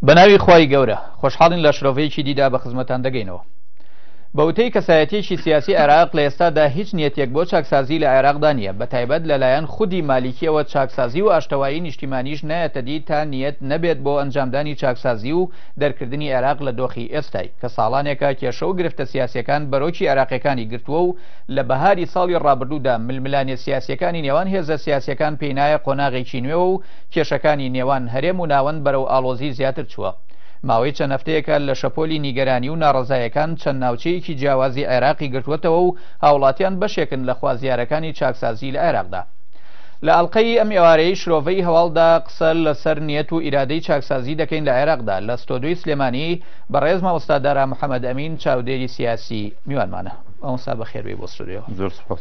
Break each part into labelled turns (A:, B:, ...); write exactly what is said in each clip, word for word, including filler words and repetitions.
A: بەناوی خی گەورە خۆشحاڵین لە شرۆڤەیەکی دیدا بە خزمەتان دەگەینەوە. بەوتەی کەسایەتیشی سیاسی عێراق لە ئێستادا هیچ نیەتێک بۆ چاکسازی لە عێراقدا نییە، بە تایبەت لەلایەن خودی مالیکیەوە چاکسازی و ئاشتەوایی نیشتیمانیش نایەتە دی تا نیەت نەبێت بۆ ئەنجامدانی چاکسازی و دەرکردنی عێراق لە دۆخی ئێستای کە ساڵانێکە کێشە و گرفتە سیاسیەکان بەرۆکی عێراقیەکانی گرتووە و لە بەهاری ساڵی ڕابردوودا ململانێ سیاسیەکانی نێوان هێزە سیاسیەکان پێینایە قۆناغێکی نوێ و کێشەکانی نێوان هەرێم و ناوەند بەرەو ئاڵۆزی زیاتر چووە. ماوەی چەند هەفتەیەکە لە شەپۆلی نیگەرانی و ناڕەزایەکان چەند ناوچەیەکی جیاوازی عێراقی گرتووەتەوە و هاوڵاتیان بەشێکن لە خوازیارەکانی چاکسازی لە عێراقدا. لە ئەڵلقەی ئەم ئێوارەی شرۆڤەی هەواڵدا قسە لەسەر نیەت و ئیرادەی چاکسازی دەکەین لە عێراقدا لە ستۆدیۆی سلێمانی بەڕێز مامۆستادارا محەممەد ئەمین چاودێری سیاسی میوانمانە. ئەوسا بەخێربێ بۆ ستۆدیۆ.
B: زۆر سپاس.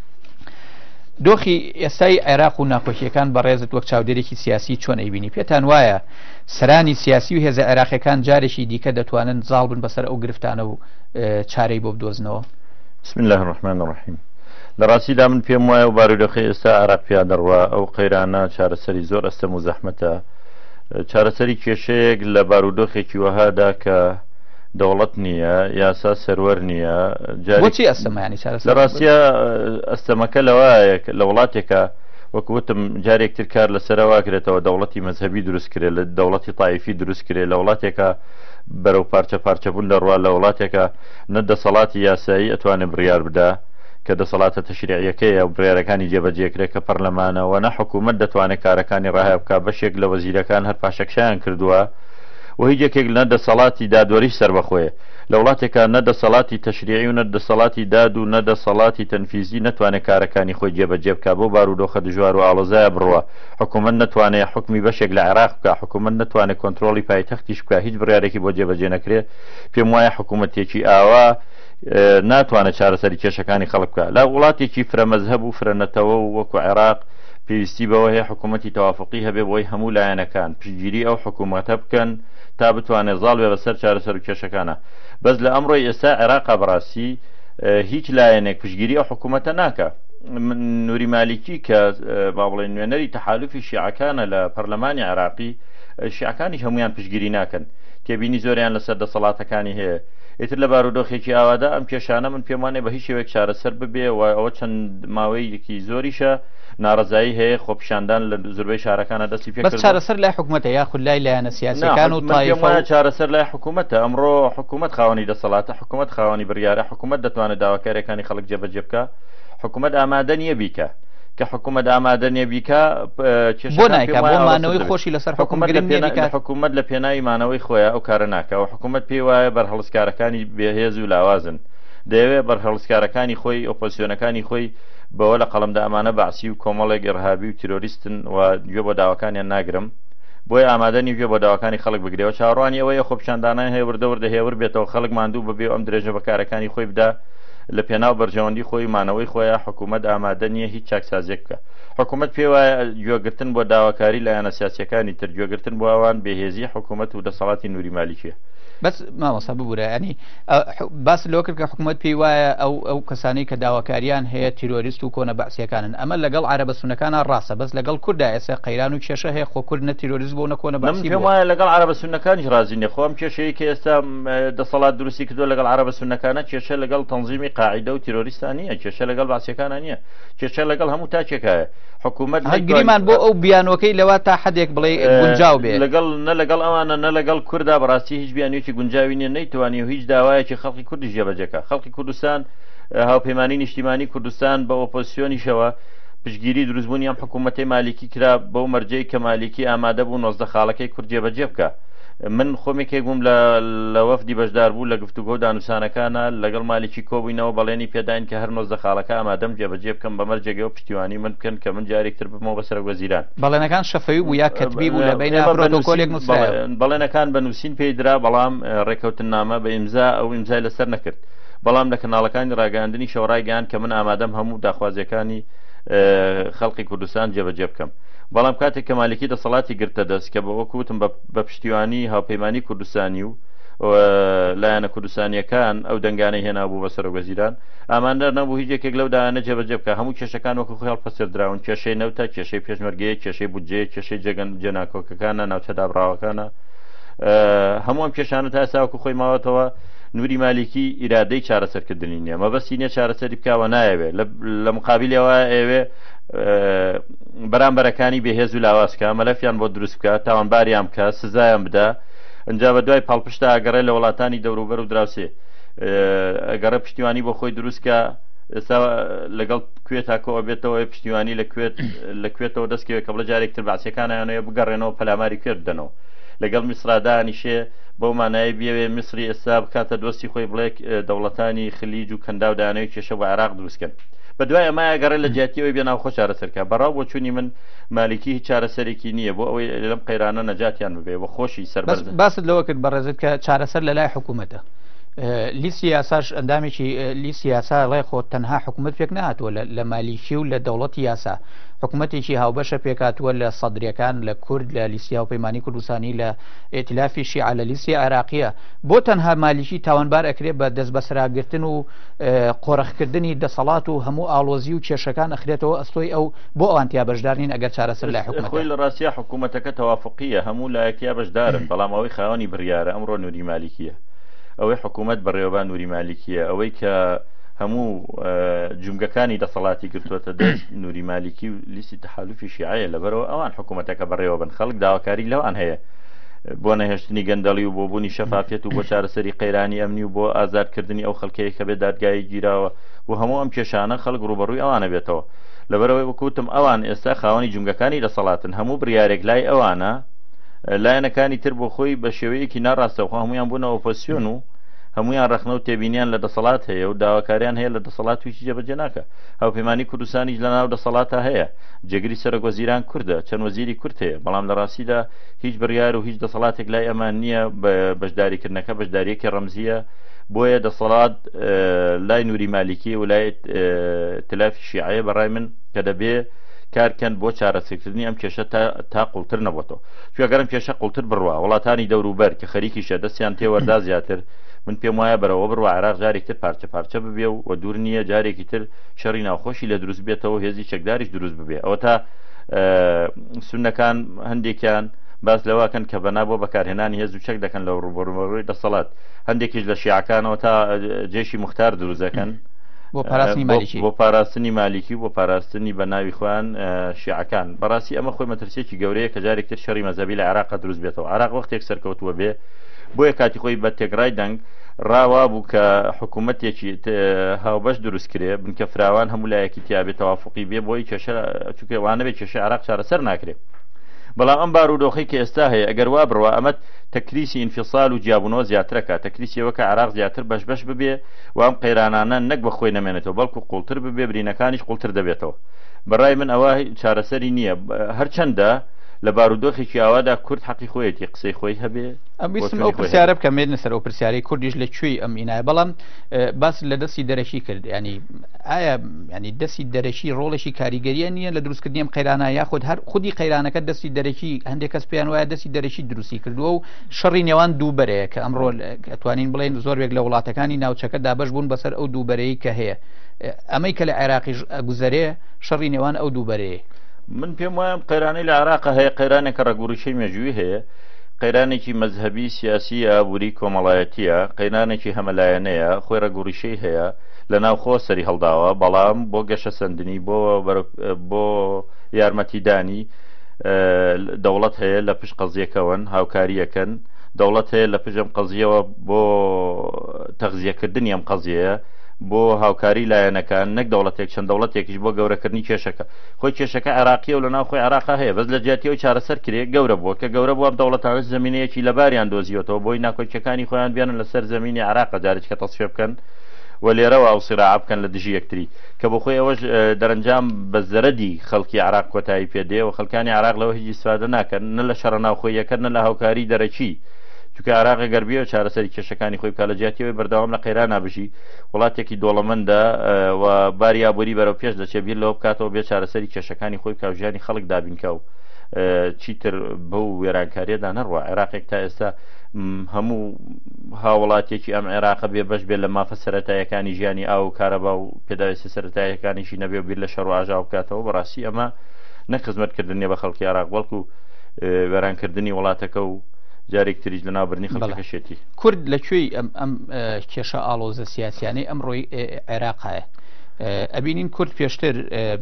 A: دۆخی ئێستای عێراق و ناخۆشیەکان بەڕێزت وەک چاودێرێکی سیاسی چۆن ئەیبینی؟ پێتان وایە سەرانی سیاسی و هێزە عێراقیەکان جارێکی دیکە دەتوانن زاڵ بن بەسەر ئەو گرفتانە و چارەی بۆ بدۆزنەوە؟
B: بسم الله الرحمن الرحیم. لە ڕاستیدا من پێم وایە و بارودۆخی ئێستا عێراق پیادەڕوا ئەو قەیرانە چارەسەری زۆر ئەستەم و زەحمەتە، چارەسەری کێشەیەک لە بارودۆخێکی وەهادا کە دەوڵەت نییە، یاسا سەروەر نییە.
A: بۆچی ئەستەمەیانی چارەسەر؟
B: لە ڕاستیە ئەستەمەکە لەوایە لە وڵاتێکە وەکوتم جارێکتر کار لەسەرەوە کرێتەوە دەوڵەتی مەذهبی دروست کرێت، لە دەوڵەتی تایفی دروست کرێت، لە وڵاتێکە بەرەو پارچە پارچەبوون دەڕوا، لە وڵاتێکە نە دەسەڵاتی یاسایی ئەتوانێت بڕیار بدە کە دەسەڵاتە تەشریعیەکەیە و بڕیارەکانی جێبەجێکرێت کە پەرلەمانەوە نە حکوومەت دەتوانێت کارەکانی ڕاهێ بکە. بەشێک لە وەزیرەکان هەر پاشەکشیان کردووە و هیچ یەکێک لە دەسەڵاتی دادوەریش سەربەخۆیە. لە وڵاتێکە نەدەسەڵاتی تەشریعی و نەدەسەڵاتی داد و نەدەسەڵاتی تەنفیزی نەتوانێت کارەکانی خۆی جێبەجێ بکە، بۆ بارودۆخە دژوار و ئاڵۆزایە بڕوە. حکوومەت نەتوانێت حکمی بەشێک لە عێراق بکە، حکوومەت نەتوانێت کۆنتڕۆڵی پایتەختیش بکە، هیچ بڕیارێکی بۆ جێبەجێ نەکرێت. پێم وایە حکوومەتێکی ئاوا ناتوانێت چارەسەری کێشەکانی خەڵک بکە. لە وڵاتێکی فرەمەذهب و فرەنەتەوە و وەکو عێراق پێویستی بەوە هەیە حکوومەتی تەوافقی هەبێ بۆی هەموو لایەنەکان پشتگیری ئەو حکوومەتە بکەن تا بتوانێت زاڵ بێ بەسەر چارەسەر و کێشەکانە. بەس لە ئەمڕۆی ئێستا عێراقا بەڕاستی هیچ لایەنێک پشتگیری ئەو حکوومەتە ناکە. نووری مالیکی کە با بڵێن نوێنەری تەحالوفی شیعەکانە لە پەرلەمانی عێراقی، شیعەکانی هەمویان پشتگیری ناکەن، تێبینی زۆریان لەسەر دەسەڵاتەکانی هەیە. ئیتر لە بارودۆخێکی ئاوادا ئەم کێشانە من پێم وانێ بە هیچ شێوەیەک چارەسەر ببێ و ئەوە چەند ماوەیەکی زۆریشە ناڕەزایی هەیە خۆپیشاندان لە زۆربەی شارەکانە دەستی پێ کرد.
A: بەس چارەسەر لای حکوومەتە یاخود لای لایەنە سیاسیەکان و تایفە؟
B: چارەسەر لای حکوومەتە. ئەمڕۆ حکوومەت خاوەنی دەسەڵاتە، حکوومەت خاوەنی بڕیارە، حکوومەت دەتوانێت داواکاریەکانی خەڵک جێبەجێ بکە، حکوومەت ئامادە نییە بیکە. کە حکوومەت ئامادە نییە بیکە
A: بۆ نایکە، بۆ مانەوەی خۆشی لەسەر
B: حکوومەت لە پێناوی مانەوەی خۆیان ئەو کارە ناکەوە. حکوومەت پێی وایە بەرهەڵسکارەکانی بێهێز و لاوازن، دەیەوێت بەرهەڵسکارەکانی خۆی ئۆپۆزیسیۆنەکانی خۆی بەوە لە قەڵەمدا ئەمانە بەعسی و کۆمەڵێک ئێرهابی و تیرۆریستن و گوێ بۆ داواکانیان ناگرم، بۆیە ئامادەنی گوێ بۆ داواکانی خەڵک بگرێەوە. چاڕوانی ئەوەیە خۆپیشاندانان هەیە وردەوردە هێور بێتەوە، خەڵک ماندوو بەبێ ئەم درێژە بەکارەکانی خۆی بدا لە پێناو بەرژەوەندی خۆی مانەوەی خۆیان. حکوومەت ئامادە نییە هیچ چاکسازیێک بکە. حکوومەت پێ وایە گوێگرتن بۆ داواکاری لایەنە سیاسیەکانی تر، گوێگرتن بۆ ئەوان بێهێزی حکوومەت و دەسەڵاتی نووری مالیکیە.
A: بەس مامۆستا ببوورە، ینی باس لەوە کرد کە حکوومەت پێی وایە ئەو ئەو کەسانی کە داواکاریان هەیە تیرۆریست و کۆنە بەعسیەکانن. ئەمە لەگەڵ عەرەبە سونەکانە ڕاستە، بەس لەگەڵ کووردا ئێستا قەیران و کێشە هەیە، خۆ کورد نە تیرۆریست بۆ نە کۆنە بەعسی.
B: پێم وایە لەگەڵ عەرەبە سونەکانیش رازی نییە. خۆم کێشەیە کە ئێستا دەسەڵات دروستی کردووە لەگەڵ عەرەبە سونەکانە، کێشە لەگەڵ تەنزیمی قاعیدە و تیرۆریستان نییە، کێشە لەگەڵ بەعسیەکانە نییە، کێشە لەگەڵ هەموو تاکێکایە. حکوومەت
A: گریمان بۆ ئەو بیانوەکەی لەوە تا حدێک بڵێ گونجاو بێ
B: لەگەڵ نە لەگەڵ ئەوانە نە لەگەڵ کووردا بەڕاستی هیچ بیانوێکی گونجاوی نییە، نەیتوانی و هیچ داوایەکی خەڵکی کوردی جێبەجێکە. خەڵکی کوردستان هاوپەیمانی نیشتیمانی کوردستان بە ئۆپۆزیسیۆنیشەوە پشتگیری دروستبوونی ئەم حکوومەتەی مالیکی کرا بەو مەرجەی کە مالیکی ئامادە بوو نۆزدە خاڵەکەی کورد جێبەجێ بکە. من خۆمێکێک بووم لە وەفدی بەشدار بوو لە گفتوگۆ و دانووسانەکانە لەگەڵ مالیکی کۆبووینەوە، بەڵێنی پێداین کە هەر نۆزدە خاڵەکە ئامادەم جێبەجێ بکەم بە مەرجێگەوە پشتیوانی من بکەن کە من جارێکتر بمەوە بەسەر وەزیران.
A: بەڵێنەکان شەفەوی بوو یا کەتبی بوو لە بینە پرۆتۆکۆلێک نووسرا؟
B: بەڵێنەکان بە نووسین پێی درا، بەڵام ڕێکەوتنامە بە ئیمزا ئەو ئیمزای لەسەر نەکرد. بەڵام لە کەناڵەکانی ڕاگەاندنی شەورای گەیاند کە من ئامادەم هەموو داخوازیەکانی خەڵقی کوردستان جێبەجێ بکەم. بەڵام کاتێک کە مالیکی دەسەڵاتی گرتە دەست کە بە وەکوتم بە پشتیوانی هاوپەیمانی کوردستانی و لایەنە کوردستانیەکان ئەو دەنگانەی هێنا بوو بەسەر وەزیران، ئامادە نەبوو هیچ یەکێک لەو دایانە جێبەجێ بکە. هەموو کێشەکان وەکو خۆیان هەڵپەسەردراون، کێشەی نەوتە، کێشەی پێشمەرگەیە، کێشەی بودجێ، کێشەی جێگەن جێناکۆکەکانە، ناوچە دابڕاوەکانە. هەموو ئەم کێشانە تا ئێستاوەکو خۆی ماوەتەوە نوری مالیکی ئیرادەی چارەسەرکردنی نییە مەبەستی نییە چارەسەری بکاوە نایەوێ لە مقابلەوە ئێوێ بەرامبەرەکانی بێهێز و لاوازکە مەلەفیان بۆ دروست بکە تاوانباریان بکە سزایان بدە ئەجا بە دوای پاڵپشتا ئەگەڕێ لە وڵاتانی دەوروبەر و دراوسێ ئەگەڕە پشتیوانی بۆ خۆی دروستکە ئێستا لەگەڵ کوێ تاکەوە بێتەوە پشتیوانی لە کوێتەوە دەستکەوێت کە بڵە جارێکتر باسیەکانیانەیە بگەڕێنەوە پەلاماری کوێ بدەنەوە لەگەڵ میسرادانیشێ بەو مانایی بێوێ میسری ئێستا بکاتە دۆستی خۆی بڵێ دەوڵەتانی خلیج و کەندا و دانەوەی کێشە بۆ عێراق دروستکەن بە دوای ئەمایە گەڕێ لە جیاتیەوەی بێ ناوخۆ چارەسەرکە بەڕاو بۆ چوونی من مالیکی هیچ چارەسەرێکی نییە بۆ ئەوەی لەم قەیرانە نەجاتیان ببێ بە خۆشی سەربەرز
A: باست لەوە کرد بەڕێزت کە چارەسەر لە لای حکوومەتە لیستی یاساش ئەندامێکی لیستی یاسا ڕێ خۆ تەنها حکوومەت پێک نهاتووە لە مالیکی و لە دەوڵەتی یاسا حکوومەتێکی هاوبەشە پێکاتووە لە سەدرەکان لە کورد لە لیستی هاوپەیمانی کوردستانی لە ئێتلافی شیعە لە لیستی عێراقیە بۆ تەنها مالیکی تاوانبار ئەکرێت بە دەست بەسراگرتن و قۆڕەخکردنی دەسەڵات و هەموو ئاڵۆزی و کێشەکان ئەخرێتەوە ئەستۆی ئەو بۆ ئەوانتیا بەشدارنین ئەگەر چارەسەر لای حکوومەت
B: خۆی لە ڕاستیە حکوومەتەکە تەوافقیە هەموو لایەکیا بەشدارن بەڵام ئەوەی خاوەنی بڕیارە ئەمڕۆ نوری مالیکیە ئەوەی حکوومەت بەڕێوەبان نوری مالیکیە ئەوەی کە هەموو جومگەکانی دەسەڵاتی گرتووەتە دەست نوری مالیکی و لیستی تەحالوفی شیعەیە لەبەرەوە ئەوان حکوومەتەکە بەڕێوە بن خەڵک داواکاری لەوان هەیە بۆ نەهێشتنی گەندەڵی و بۆ بوونی شەفافێت و بۆ چارەسەری قەیرانی ئەمنی و بۆ ئازادکردنی ئەو خەڵکەیە کە بێ دادگایی گیراوە و هەموو ئەم کێشانە خەڵک ڕوبەڕووی ئەوانە بێتەوە لەبەرەوەی وەکوتم ئەوان ئێستا خاوەنی جومگەکانی دەسەڵاتن هەموو بڕیارێک لای ئەوانە لایەنەکانی تر بۆ خۆی بە شێوەیەکی ناڕاستەوخوا هەمویان بوونە ئۆپۆزیسیۆن و هەمویان ڕخنە و تێبینیان لە دەسەڵات هەیە و داواکاریان هەیە لە دەسەڵات ویچی جێبەجێ ناکە هاوپەیمانی کوردستانیش لە ناو دەسەڵاتە هەیە جێگری سەرۆکوەزیران کوردە چەند وەزیری کورد هەیە بەڵام لە ڕاستیدا هیچ بڕیار و هیچ دەسەڵاتێک لای ئەمان نییە بەشداریکردنەکە بەشداریەکی ڕەمزیە بۆیە دەسەڵات لای نوری مالیکی و لای تلافی شیعەیە بەڕای من کە دەبێ کارکەن بۆ چارەسەرکردنی ئەم کێشە تا قوڵتر نەبووەوە چوەگەرم کێشە قوڵتر بڕوە وڵاتانی دەوروبەر کە خەریکیشە دەستیان تێوەردا زیاتر من پێم وایە بەرەوە بڕوە عێراق جارێکتر پارچە پارچە ببێ و دوور نییە جارێکی تر شەڕی ناوخۆشی لە دروست بێتەوە هێزی چەکداریش دروست ببێ ئەوە تا سونەکان هەندێکیان باس لەواکەن کە بەنا بۆ بەکارهێنانی هێز و چەک دەکەن لە ڕوبەڕووی دەسەڵات هەندێکیش لە شیعەکانەوە تا جێشی موختار دروست دەکەن
A: بۆ پاراستنی مالیکی
B: بۆ پاراستنی مالیکی بۆ پاراستنی بە ناوی خۆیان شیعەکان بەڕاستی ئەمە خۆی مەترسێکی گەورەیە کە جارێکتر شەڕی مەزەبی لە عێراق دروست بێتەوە عێراق وەختێک سەرکەوتووە بێ بۆیە کاتی خۆی بە تێگڕای دەنگ ڕاوا بوو کە حکوومەتێکی هاوبەش دروست کرێ بنکە فراوان هەموو لایەکی تیابێت تەوافقی بێ بۆی کێشە چووکێوانە بێت کێشە عێراق چارەسەر ناکرێت بەڵام ئەم بارودۆخی کە ئێستا هەیە ئەگەر وا بڕوە ئەمە تەکریسی ئینفیسال و جیابونەوە زیاترەکە تەکریسیەوە کە عێراق زیاتر بەش بەش ببێ و ئەم قەیرانانە نەک بە خۆی نەمێنێتەوە بەڵکو قوڵتر ببێ برینەکانیش قوڵتر دەبێتەوە بەڕای من ئەوە چارەسەری نییە هەرچەندە لە بارودۆخێکی ئاوادا کورد حەقی خۆیەتی قسەی خۆی هەبێ
A: ئەم ئەو پرسیارە بکەمێنە سەر ئەو پرسیارەی کوردیش لەکوێی ئەم ئینایە بەڵام باس لە دەستی دەرەکی کرد ینی ئایا ینی دەستی دەرەکی ڕۆڵێکی کاریگەریە نییە لە دروستکردنی ئەم قەیرانە یاخود هەر خودی قەیرانەکە دەستی دەرەکی هەندێک کەس پێیان وایە دەستی دەرەکی دروستی کردووە و شەڕی نێوان دووبەرەیە کە ئەمڕۆ ئەتوانین بڵێن زۆرێک لە وڵاتەکانی ناوچەکە دابەش بوون بەسەر ئەو دووبەرەیە کە هەیە ئەمەی کە لە عێراقیش ئەگوزەرێ شەڕی نێوان ئەو دووبەرەیە
B: من پێم وایە قەیرانەی لە عێراق هەیە قەیرانێکە ڕەگوڕیشەی مێژووی هەیە قەیرانێکی مەذهبی سیاسی ئابووری کۆمەڵایەتیە قەیرانێکی هەمەلایەنەیە خۆی ڕەگوڕیشەی هەیە لە ناوخۆ سەری هەڵداوە بەڵام بۆ گەشە سندنی بۆ بۆ یارمەتیدانی دەوڵەت هەیە لە پشت قەزیەکەون هاوکاریەکەن دەوڵەت هەیە لە پشت ئەم قەزیەوە بۆ تەغزیەکردنی ئەم قەزیەیە بۆ هاوکاری لایەنەکان نەک دەوڵەتێک چەند دەوڵەتێکیش بۆ گەورەکردنی کێشەکە خۆی کێشەکە عێراقیە و لە ناو خۆی عێراقا هەیە بەس لە جیاتیەوە چارەسەر کرێ گەورە بووە کە گەورە بووە دەوڵەتانە زمینەیەکی لەباریان دۆزیوەتەوە بۆی ناکۆچەکانی خۆیان بیانن لەسەر زمینی عێراقا جارێک کە تەسفێ بکەن و لێرەوە ئەو سیراع بکەن لە دژی یەکتری کە بۆ خۆی ئەوەش دەرەنجام بە زەرەدی خەڵکی عێراق کۆتایی پێدێ و خەڵکانی عێراق لەوە هیچ ئیسفادە ناکەن نە لە شەڕە ناوخۆیەکە نە لە هاوکاری دەرەکی چونکە عێراقی گەربیەوە چارەسەری کێشەکانی خۆی بکات لە جیاتیەوەی بەردەوام لە قەیران نابژی وڵاتێکی دۆڵەمەندە و باری ئابووری بەرەو پێش دەچێت بیر لەوە بکاتەوە بێ چارەسەری کێشەکانی خۆی بکات و ژیانی خەڵک دابینکە و چیتر بەو وێرانکاریەدا نەڕوە عێراقێک تا ئێستا هەموو هاوڵاتێکی ئەم عێراقە بێ بەش بێت لە مافە سەرەتاییەکانی ژیانی ئاو و کارەبا و پێداویستە سەرەتاییەکانیشی نەبێ و بیر لە شەڕ و ئاژاو بکاتەوە بەڕاستی ئەمە نەک خزمەتکردنیە بە خەڵکی عێراق بەڵکو وێرانکردنی وڵاتەکە و جارێک تریش لە ناوبردنی خەڵکەکەشێتی
A: کورد لەکوێی ئەم ئەم کێشە ئاڵۆزە سیاسیانەی ئەمڕۆی عێراقایە ئەبینین کورد پێشتر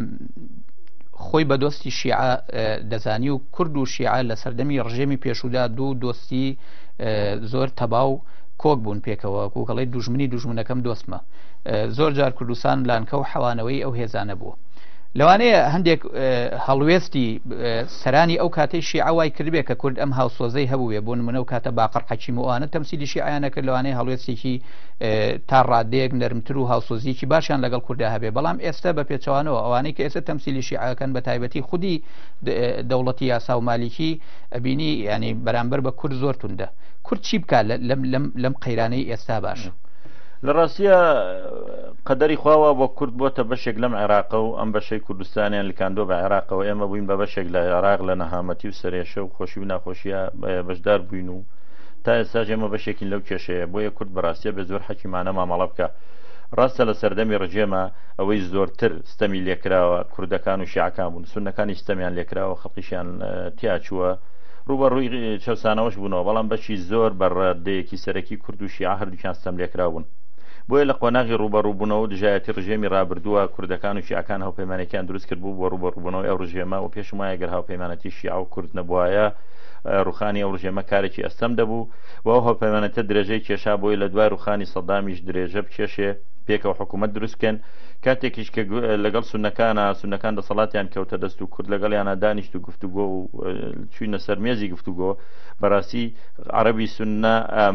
A: خۆی بە دۆستی شیعە دەزانی و کورد و شیعە لە سەردەمی ڕژێمی پێشودا دوو دۆستی زۆر تەباو کۆک بوون پێکەوە کوکەڵی دوژمنی دوژمنەکەم دۆستمە زۆر جار کوردستان لانکە و حەوانەوەی ئەو هێزانە بووە لەوانەیە هەندێک هەڵوێستی سەرانی ئەو کاتەی شیعەوای کردبێ کە کورد ئەم هاوسۆزەی هەبووێ بۆ نمونە و کاتە باقر حەکیم و ئەوانە تەمسیلی شیعەیان نەکرد لەوانەیە هەڵوێستێکی تا ڕادەیەک نەرمتر و هاوسۆزیی باشیان لەگەڵ کووردا هەبێ بەڵام ئێستا بە پێچەوانەوە ئەوانەی کە ئێستا تەمسیلی شیعەکەن بە تایبەتی خودی دەوڵەتی یاسا و مالیکی ئەبینی ینی بەرامبەر بە کورد زۆر توندە کورد چی بکات لەم قەیرانەی ئێستا باش
B: لە ڕاستیە قەدەری خواوە بۆ کورد بۆتە بەشێک لەم عێراقە و ئەم بەشەی کوردستانیان لکاندۆ بە عێراقەوە ئێمە بووین بە بەشێک لە عێراق لە نەهامەتی و سەرێشە و خۆشی و ناخۆشیە بەشدار بووین و تا ئێستا ئێمە بەشێکین لەو کێشەیە بۆیە کورد بەڕاستیە بە زۆر حەکیمانە مامەڵە بکە ڕاستە لە سەردەمی ڕژێمە ئەوەی زۆرتر ستەمی لێکراوە کوردەکان و شیعەکان بوون سونەکانی ستەمیان لێکراوە خەڵکیشیان تیاچووە ڕوبە ڕووی چەسانەوەش بوونەوە بەڵام بەشی زۆر بەڕادەیەکی سەرەکی کورد و شیعە هەردووکیان ستەم لێکراون بۆیە لە قۆناغی ڕوبەڕووبوونەوە و دژایەتی ڕژێمی ڕابردووە کوردەکان و شیعەکان هاوپەیمانێکیان دروست کرد بوو بۆ ڕوبەڕووبوونەوەی ئەو ڕژێمە و پێشم وایە گەر هاوپەیمانەتی شیعە و کورد نەبووایە ڕوخانی ئەو ڕژێمە کارێکی ئەستەم دەبوو و ئەو هاوپەیمانەتە درێژەی کێشا بۆی لە دوای ڕوخانی سەدامیش درێژە بکێشێ پێکەوە حکوومەت دروستکەن کاتێکیش کە لەگەڵ سونەکانە سونەکان دەسەڵاتیان کەوتە دەست و کورد لەگەڵیانە دانیشت و گفتوگۆ و چوینە سەرمێزی گفتوگۆ بەڕاستی عەرەبی سونە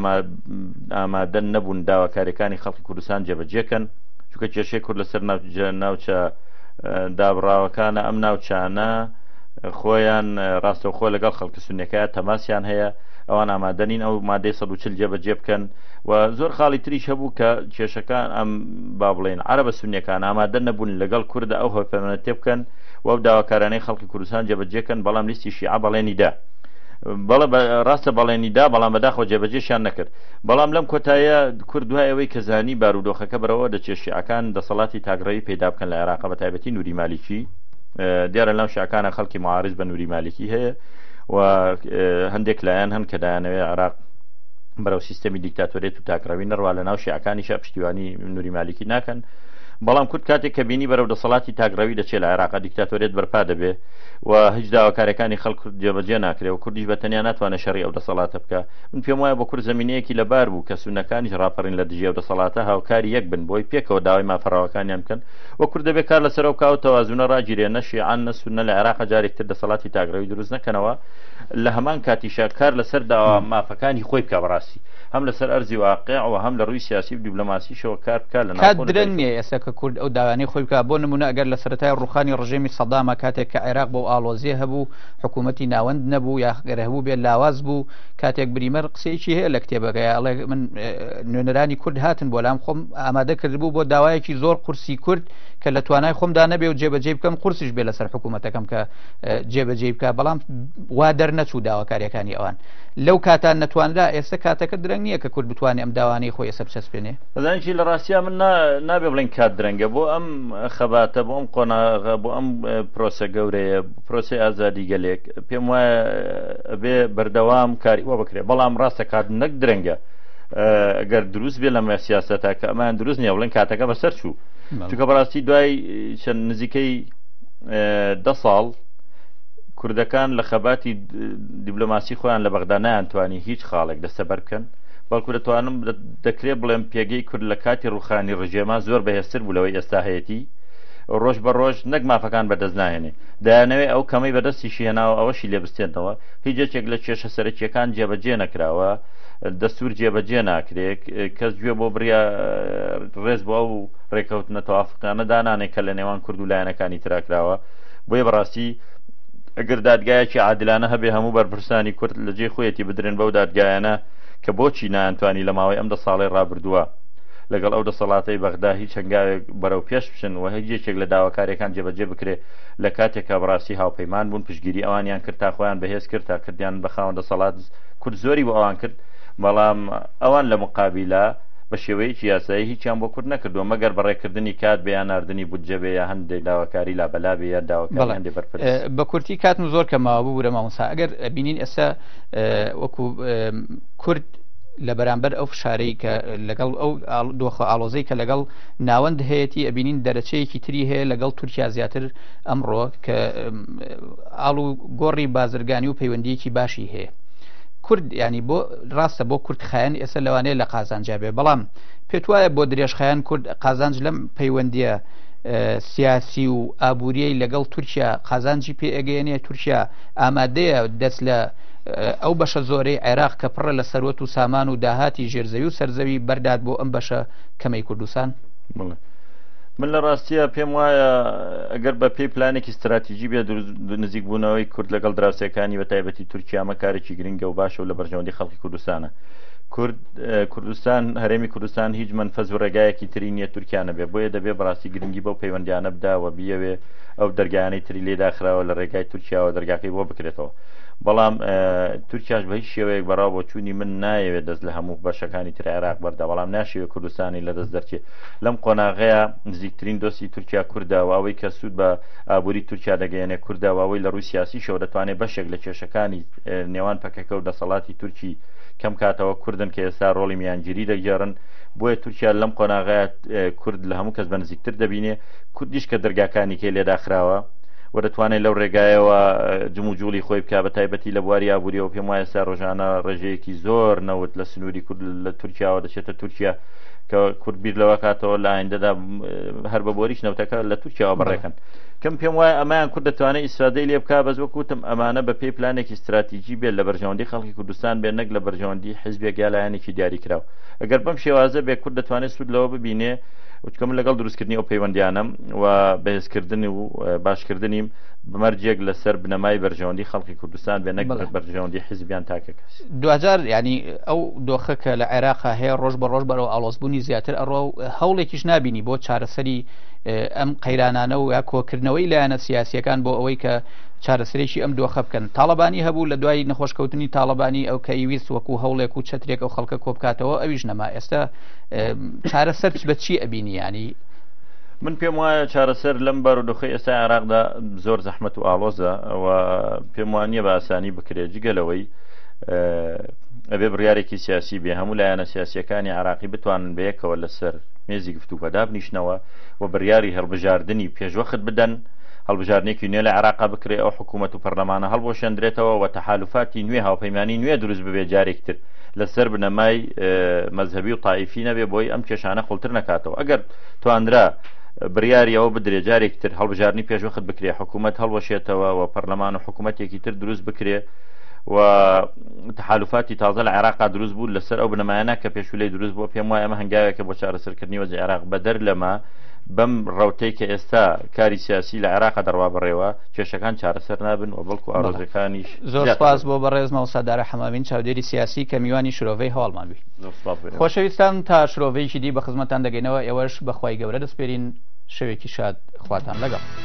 B: ئامادە نەبوون داواکاریەکانی خەڵکی کوردستان جێبەجێکەن چونکە کێشەی کورد لەسەر ناوچە دابڕاوەکانە ئەم ناوچانە خۆیان ڕاستەوخۆ لەگەڵ خەڵکی سونیەکەیە تەماسیان هەیە ئەوان ئامادەنین ئەو مادەی سەد و چل جێبەجێ بکەن و زۆر خاڵی تریش هەبوو کە کێشەکان ئەم با بڵێن عەرەبە سونیەکان ئامادە نەبوون لەگەڵ کوردە ئەو هاوپەیمانەتێ بکەن و ئەو داواکارانەی خەڵکی کوردستان جێبەجێکەن بەڵام لیستی شیعە بەڵێنیدا بەڵێ ڕاستە بەڵێنیدا بەڵام بەداخۆ جێبەجێشیان نەکرد بەڵام لەم کۆتایە کورد دوای ئەوەی کە زانی بارودۆخەکە بەرەوە دەچێت شیعەکان دەسەڵاتی تاگڕەوی پەیدا بکەن لە عێراق بە تایبەتی نووری مالیکی دیارە لەم شیعەکانە خەڵکی معارض بە نووری مالیکی هەیە و هەندێک لایەن هەن کە دایانەوێ عێراق بەرەو سیستەمی دیکتاتۆریەت و تاگڕەوی نەڕوا لە ناو شیعەکانیشە پشتیوانی نووری مالیکی ناکەن بەڵام کورد کاتێک کە بینی بەرەو دەسەڵاتی تاگڕەوی دەچێت لە عێراق دیکتاتۆریەت بەرپا دەبێ و هیچ داواکاریەکانی خەڵک جێبەجێ ناکرێ و کوردیش بەتەنیا ناتوانێت شەڕی ئەو دەسەڵاتە بکە من پێم وایە بۆ کورد زەمینەیەکی لەبار بوو کە سونەکانیش ڕاپەڕین لە دژی ئەو دەسەڵاتە هاوکاری یەک بن بۆی پێکەوە داوای مافەڕاوەکانیان بکەن و کورد دەبێت کار لەسەر ئەو کاو تەوازونە ڕاگیرێ نە شیعەن نە سونە لە عێراق جارێکتر دەسەڵاتی تاگڕەوی دروست نەکەنەوە لە هەمان کاتیشە کار لەسەر داوا مافەکانی خۆی بکە بەڕاستی هەم لەسەر ئەرزی واقع و هەم لە ڕووی سیاسی و دیبلۆماسیشەوە کار بکە لە
A: ناو درەنگ نییە ئێستا کە کورد ئەو داوانەی خۆی بکە بۆ نمونە ئەگەر لە سەرەتای ڕوخانی ڕژێمی سەدامە کاتێک کە عێراق بۆ ئاڵۆزیێ هەبوو حکوومەتی ناوەند نەبوو یاخگەرە هەبوو بێت لاواز بوو کاتێک بریمەر قسەیەکی هەیە لە کتێبەکەی ئەڵێ من نوێنەرانی کورد هاتن بۆ لام خۆم ئامادە کردبوو بۆ داوایەکی زۆر قورسی کورد کە لە توانای خۆمدا نەبێ و جێبەجێ بکەم قورسیش بێ لەسەر حکوومەتەکەم کە جێبەجێ بکە بەڵام وا دەرنەچوو داواکاریەکانی ئەوان لەو کاتان نەتوانرا ئێستا کاتەکە درەنگ نییە کە کورد بتوانێت ئەم داوانەی خۆی ئێستا بچەسپێنێ
B: بەزانکی لە ڕاستیا من نابێ بڵێن کات درەنگە بۆ ئەم خەباتە بۆ ئەم قۆناغە بۆ ئەم پرۆسە گەورەیە پرۆسی ئازادی گەلێک پێم وایە بێ بەردەوام کاری وە بکرێ بەڵام ڕاستە کات نەک درەنگە ئەگەر دروست بێ لەمە سیاسەتە کە ئەمان دروست نییە بڵێن کاتەکە بەسەر چوو چونکە بەڕاستی دوای چەند نزیکەی دە ساڵ کوردەکان لە خەباتی دیبلۆماسی خۆیان لە بەغدا نەیانتوانی هیچ خاڵێک دەستەبەر بکەن بەڵکو دەتوانم دەکرێت بڵێم پێگەی کورد لە کاتی ڕوخانی ڕژێما زۆر بەهێزتر بوو لەوەی ئێستا هەیەتی ڕۆژ بە ڕۆژ نەک مافەکان بەدەست ناهێنێ دایانەوێت ئەو کەمەی بەدەستیشی هێناوە ئەوەشی لێ بستێنەوە هیچ جێکێک لە کێشە سەرەکیەکان جێبەجێ نەکراوە دەستور جێبەجێ ناکرێت کەس گوێ بۆ بریا ڕێز بۆ ئەو ڕێکەوتنە تەوافقانە دانانێک کە لە نێوان کورد و لایەنەکانی تراکراوە بۆیە بەڕاستی ئەگەر دادگایەکی عادلانە هەبێ هەموو بەرپرسانی کورد لە جێ خۆیەتی بدرێن بەو دادگایانە کە بۆچی نایانتوانی لە ماوەی ئەم دە ساڵی ڕابردووە لەگەڵ ئەو دەسەڵاتەی بەغدا هیچ هەنگاوێک بەرەو پێش بچن و هیچ یەکێک لە داواکاریەکان جێبەجێ بکرێ لە کاتێکە بەڕاستی هاوپەیمان بوون پشتگیری ئەوانیان کرد تا خۆیان بەهێز کرد تا کردیان بە خاوەن دەسەڵات کورد زۆری بۆ ئەوان کرد بەڵام ئەوان لە مقابلە بە شێوەیەکی یاسایی هیچیان بۆ کورد نەکردووە مەگەر بەڕێکردنی کات بە یان ناردنی بودجە بێ یا هەندێک داواکاری لابەلا بێ یا داواکاری هەندێک بەرپرس بە
A: کورتی کاتم زۆر کەماوە بوو ورە مامۆستا ئەگەر بینین ئێستا وەکو کورد لە بەرامبەر ئەو فشارەی کە لەگەڵ ئەو دۆخە ئاڵۆزەی کە لەگەڵ ناوەند هەیەی ئەبینین دەرەچەیەکی تری هەیە لەگەڵ تورکیا زیاتر ئەمڕۆ کە ئاڵ و گۆڕی بازرگانی و پەیوەندیەکی باشی هەیە کورد ینی بۆ ڕاستە بۆ کورد خایەن ئێستا لەوانەیە لە قازانجا بێ بەڵام پێت وایە بۆ درێژخایەن کورد قازانج لەم پەیوەندیە سیاسی و ئابوووریەی لەگەڵ تورکیا قازانجی پێ ئەگەیەنێ تورکیا ئامادەیە دەست لە ئەو بەشە زۆرەی عێراق کە پڕە لە سەروەت و سامان و داهاتی ژێرزەوی و سەرزەوی بەرداد بۆ ئەم بەشە کەمەی کوردستان
B: من لە ڕاستیە پێم وایە ئەگەر بە پێی پلانێکی استراتیژی بێ نزیک بوونەوەی کورد لەگەڵ دراوسەکانی بە تایبەتی تورکیا ئەمە کارێکی گرنگە و باشە و لە بەرژەوەندی خەڵکی کوردستانە کورد کوردستان هەرێمی کوردستان هیچ منفەز و ڕێگایەکی تری نییە تورکیانە بێ بۆیە دەبێ بەڕاستی گرنگی بەو پەیوەندیانە بداوە بیەوێ ئەو دەرگایانەی تری لێداخراوە لە ڕێگای تورکیاوە دەرگاکەی بۆ بکرێتەوە بەڵام تورکیاش بە هیچ شێوەیەک بەڕاو بۆ چوونی من نایەوێت دەست لە هەموو بەشەکانی تر عێراق بەردا بەڵام ناشێوێت کوردستانی لەدەست دەرچێت لەم قۆناغەیە نزیکترین دۆستی تورکیا کورداواوەی کە سوود بە ئابووری تورکیا دەگەیەنێ کورداواوەی لە ڕووی سیاسی شەو دەتوانێت بەشێک لە کێشەکانی نێوان پەکەکە و دەسەڵاتی تورکی کەم کاتەوە کوردن کە ئێستا ڕۆڵی میانگیری دەگێڕن بۆیە تورکیا لەم قۆناغەیە کورد لە هەموو کەس بە نزیکتر دەبینێ کوردیش کە دەرگاکانی کێ لێداخراوە و دەتوانێت لەو ڕێگایەوە جموجوڵی خۆی بکە بە تایبەتی لە بواری ئابووریەوە پێم وایە ئێستا ڕۆژانە ڕێژەیەکی زۆر نەوت لە سنووری کورد لە تورکیاوە دەچێتە تورکیا کە کورد بیر لەوە کاتەوە لە ئایندەدا هەر بە بۆریش نەوتەکە لە تورکیاوە بەڕێکن کەم پێم وایە ئەمایان کورد دەتوانێت ئیسرادەی لێ بکە بەس وەکوتم ئەمانە بە پێی پلانێکی استراتیژی بێت لە بەرژەوەندی خەڵکی کوردستان بێت نەک لە بەرژەوەندی حیزبێک یا لایەنێکی دیاری کراوە ئەگەر بەم شێوازە بێ کورد دەتوانێت سوود لەوە ببینێ وچکە من لەگەڵ دروستکردنی ئەو پەیوەندیانم و بەهێزکردنی و باشکردنیم بمەرجێک لەسەر بنەمای بەرژەوەندی خەڵکی کوردستان بێ نەک بەرژەوەندی حیزبیان تاکە کەس
A: دوجار ینی ئەو دۆخە کە لە عێراقا هەیە ڕۆژ بە ڕۆژ بەرەوە ئاڵۆزبوونی زیاتر ئەڕۆ هەوڵێکیش نبینی بۆ چارەسەری ئەم قەیرانانە و یا کۆکردنەوەی لایەنە سیاسیەکان بۆ ئەوەی کە چارەسەرێکی ئەم دۆخە بکەن تاڵەبانی هەبوو لە دوای نەخۆشکەوتنی تاڵەبانی ئەو کەیویست وەکو هەوڵێک و چەترێک ئەو خەڵکە کۆبکاتەوە ئەویش نەما ئێستا چارەسەر بە چی ئەبینی ینی
B: من پێم وایە چارەسەر لەم بارودۆخی ئێستا عێراقدا زۆر زەحمەت و ئاڵۆزە و پێم وانییە بە ئاسانی بکرێت جگەلەوەی ئەبێ بڕیارێکی سیاسی بێ هەموو لایەنە سیاسیەکانی عراقی بتوانن بەیەکەوە لەسەر مێزی گفتوگۆدا بنیشنەوە و بڕیاری هەڵبژاردننی پێشوەخت بدەن هەڵبژاردنێکی نوێ لە عێراقا بکرێ ئەو حکوومەت و پەرلەمانە هەڵبۆشێندرێتەوە و تەحالوفاتی نوێ هاوپەیمانی نوێ دروست ببێ جارێکتر لەسەر بنەمای مەذهبی و تایفی نەبێ بۆی ئەم کێشانە خوڵتر نەکاتەوە ئەگەر توانرا بڕیاریەوە بدرێ جارێکتر هەڵبژاردننی پێشوەخت بکرێ حکوومەت هەڵوەشێتەوە و پەرلەمان و حکوومەتێکی تر دروست بکرێ و تحالفاتی تازە لە عێراقا دروست بوو لەسەر ئەو بنەمایانە کە پێشولەی دروست بووە پێم وایە ئەمە هەنگاوێکە بۆ چارەسەرکردنی وەزعی عێراق بەدەر لەمە بەم ڕەوتەی کە ئێستا کاری سیاسی لە عێراقا دەڕوا بڕێوە کێشەکان چارەسەر نابن و بەڵکو ئارۆزەکانیش
A: زۆر سپاس بۆ بەڕێزمەوە سەدارە حەمامین چاودێری سیاسی کە میوانی شرۆڤەی هەواڵمان بووی خۆشەویستان تا شرۆڤەیەکی دی بە خزمەتان دەگەینەوە ئێوەش بەخوای گەورە دەسپێرین شەوێکی شاد خواتان لەگەڵ